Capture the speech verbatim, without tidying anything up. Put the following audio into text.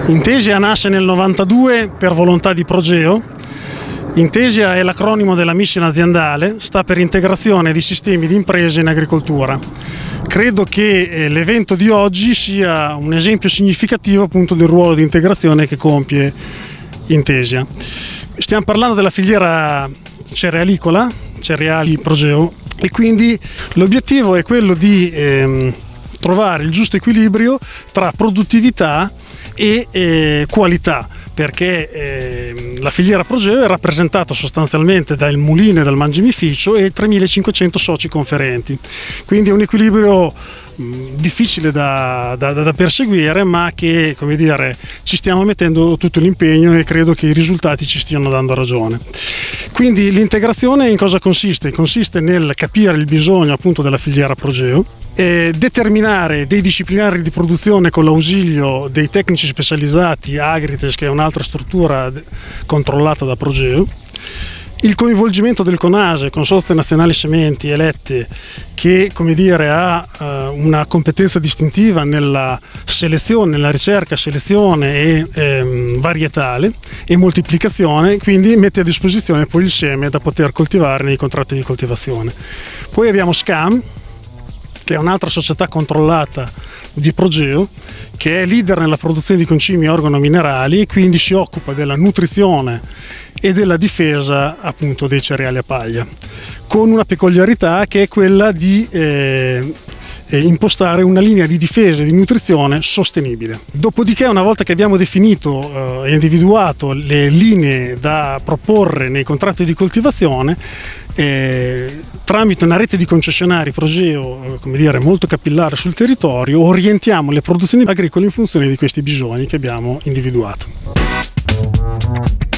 Intesia nasce nel novantadue per volontà di Progeo. Intesia è l'acronimo della mission aziendale, sta per integrazione di sistemi di imprese in agricoltura. Credo che l'evento di oggi sia un esempio significativo appunto del ruolo di integrazione che compie Intesia. Stiamo parlando della filiera cerealicola, cereali Progeo, e quindi l'obiettivo è quello di ehm, trovare il giusto equilibrio tra produttività e eh, qualità, perché eh, la filiera Progeo è rappresentata sostanzialmente dal mulino e dal mangimificio e tremilacinquecento soci conferenti, quindi è un equilibrio mh, difficile da, da, da perseguire, ma che, come dire, ci stiamo mettendo tutto l'impegno e credo che i risultati ci stiano dando ragione. Quindi l'integrazione in cosa consiste? Consiste nel capire il bisogno appunto della filiera Progeo, Eh, determinare dei disciplinari di produzione con l'ausilio dei tecnici specializzati Agrites, che è un'altra struttura controllata da Progeo, il coinvolgimento del CONASE, Consorzio Nazionale Sementi Elette, che, come dire, ha eh, una competenza distintiva nella selezione, nella ricerca, selezione e ehm, varietale e moltiplicazione, quindi mette a disposizione poi il seme da poter coltivare nei contratti di coltivazione. Poi abbiamo SCAM, che è un'altra società controllata di Progeo, che è leader nella produzione di concimi organominerali e quindi si occupa della nutrizione e della difesa appunto dei cereali a paglia, con una peculiarità che è quella di eh, impostare una linea di difesa e di nutrizione sostenibile. Dopodiché, una volta che abbiamo definito e eh, individuato le linee da proporre nei contratti di coltivazione, eh, tramite una rete di concessionari Progeo, eh, come dire, molto capillare sul territorio, orientiamo le produzioni agricole in funzione di questi bisogni che abbiamo individuato.